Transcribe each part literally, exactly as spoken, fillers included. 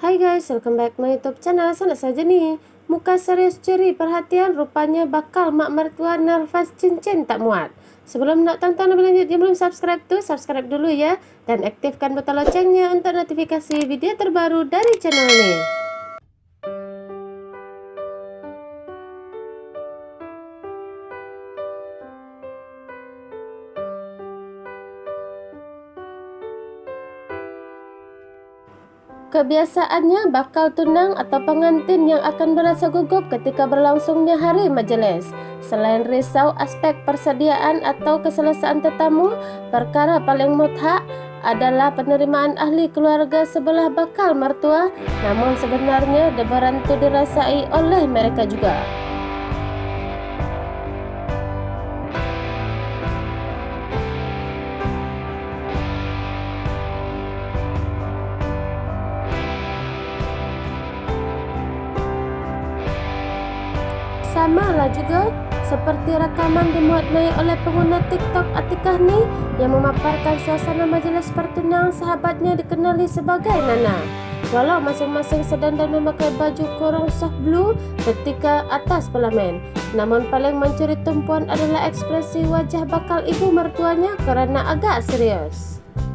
Hai guys, welcome back my YouTube channel. Sana saja nih, muka serius curi perhatian, rupanya bakal mak mertua nervous cincin tak muat. Sebelum nak tonton lebih lanjut, yang belum subscribe tuh subscribe dulu ya, dan aktifkan butang loncengnya untuk notifikasi video terbaru dari channel ini. Kebiasaannya bakal tunang atau pengantin yang akan berasa gugup ketika berlangsungnya hari majelis. Selain risau aspek persediaan atau keselesaan tetamu, perkara paling mutlak adalah penerimaan ahli keluarga sebelah bakal mertua. Namun sebenarnya debaran itu dirasai oleh mereka juga. Sama lah juga seperti rekaman dimuat naik oleh pengguna TikTok Atikah nih, yang memaparkan suasana majelis pertunangan sahabatnya dikenali sebagai Nana. Walau masing-masing sedang dan memakai baju kurung soft blue ketika atas pelamen, namun paling mencuri tumpuan adalah ekspresi wajah bakal ibu mertuanya kerana agak serius.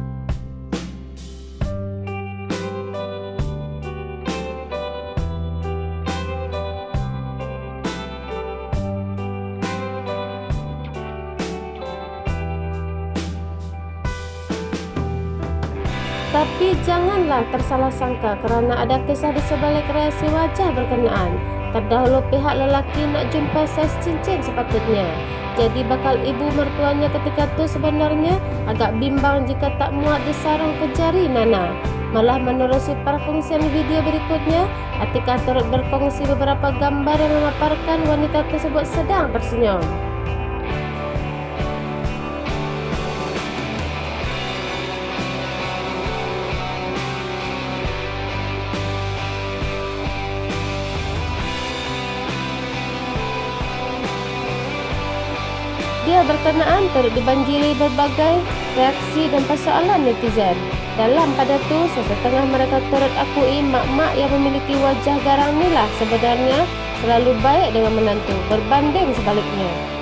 Tapi janganlah tersalah sangka kerana ada kisah di sebalik reaksi wajah berkenaan. Terdahulu pihak lelaki nak jumpa saiz cincin sepatutnya. Jadi bakal ibu mertuanya ketika itu sebenarnya agak bimbang jika tak muat disarung ke jari Nana. Malah menerusi perkongsian video berikutnya, Atikah turut berkongsi beberapa gambar yang memaparkan wanita tersebut sedang tersenyum. Dia berkenaan turut dibanjiri berbagai reaksi dan persoalan netizen. Dalam pada tu, sesetengah mereka turut akui mak-mak yang memiliki wajah garang inilah sebenarnya selalu baik dengan menantu, berbanding sebaliknya.